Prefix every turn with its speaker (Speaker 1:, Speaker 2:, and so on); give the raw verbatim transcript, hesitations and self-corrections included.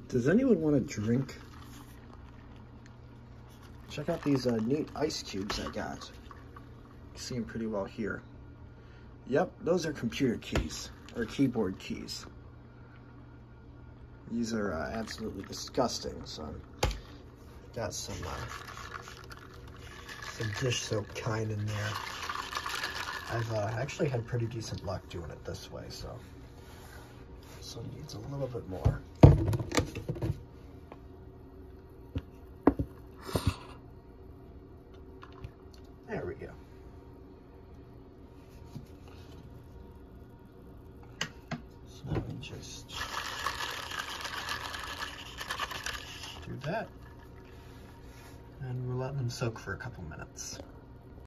Speaker 1: Does anyone want a drink? Check out these uh, neat ice cubes I got. You see them pretty well here. Yep, those are computer keys, or keyboard keys. These are uh, absolutely disgusting, so got some, uh, some dish soap kind in there. I've uh, actually had pretty decent luck doing it this way, so this one needs a little bit more. There we go. So now we just do that, and we're letting them soak for a couple minutes.